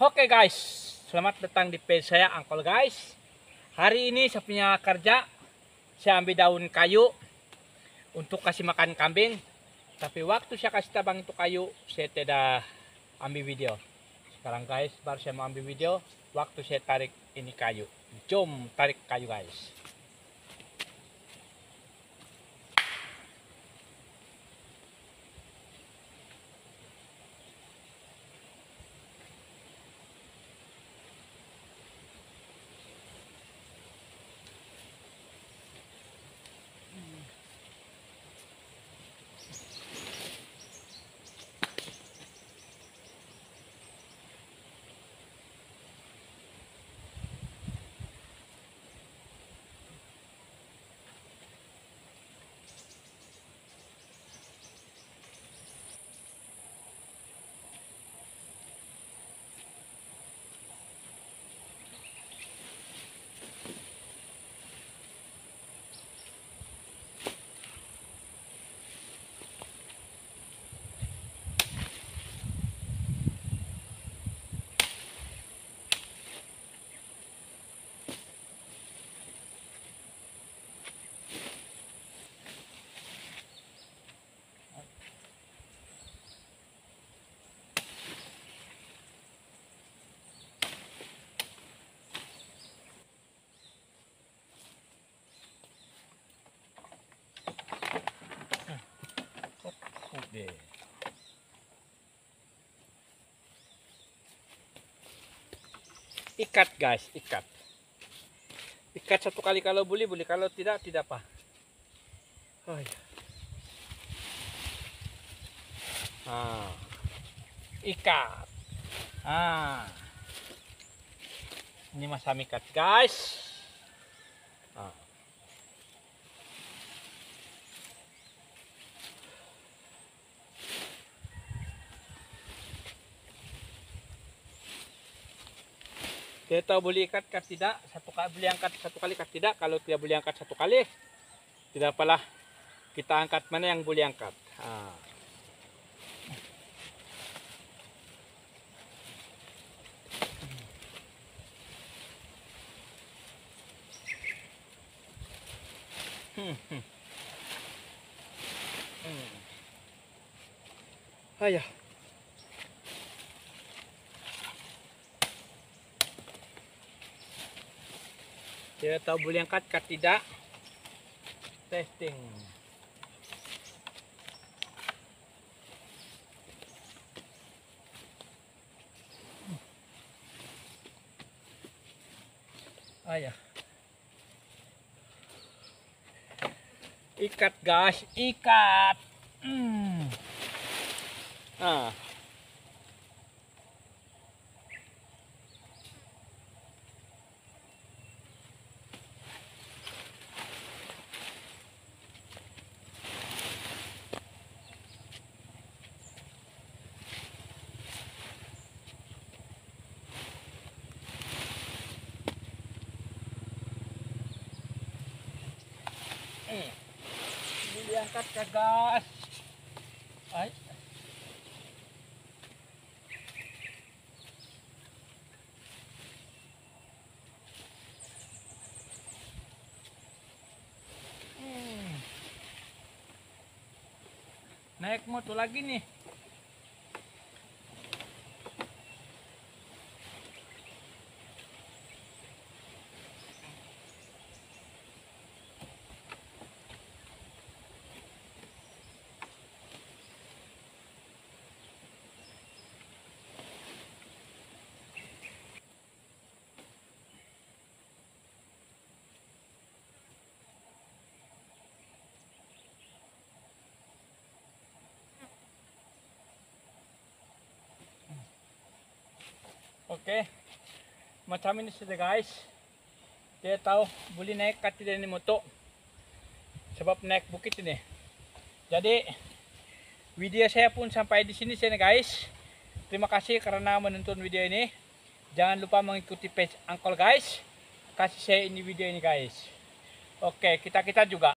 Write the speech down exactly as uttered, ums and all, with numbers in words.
Oke guys, selamat datang di page saya Angkol guys. Hari ini saya punya kerja, saya ambil daun kayu untuk kasih makan kambing. Tapi waktu saya kasih tabang itu kayu, saya tidak ambil video. Sekarang guys, baru saya mau ambil video waktu saya tarik ini kayu. Jom tarik kayu guys. Oke. Ikat guys, ikat. Ikat satu kali kalau boleh, boleh kalau tidak, tidak apa. Oh, ya. Nah, ikat. Ah, ini masam ikat guys. Ah. Kita tahu boleh ikat kan tidak, satu kali boleh angkat satu kali kan tidak. Kalau tidak boleh angkat satu kali, tidak apalah, kita angkat mana yang boleh angkat. Ah. Hmm, hmm. Hmm. Ayah. Kita tahu boleh angkat kan tidak. Testing. Ayah. Ikat guys, ikat. Hmm. Ah. Hmm. Diangkat ke gas. Ay. Hmm. Naik motor lagi nih. Oke, macam ini sudah guys. Dia tahu boleh naik kat tidak ini motor, sebab naik bukit ini. Jadi video saya pun sampai di sini sini guys. Terima kasih karena menonton video ini. Jangan lupa mengikuti page Angkol guys. Kasih saya ini video ini guys. Oke, kita kita juga.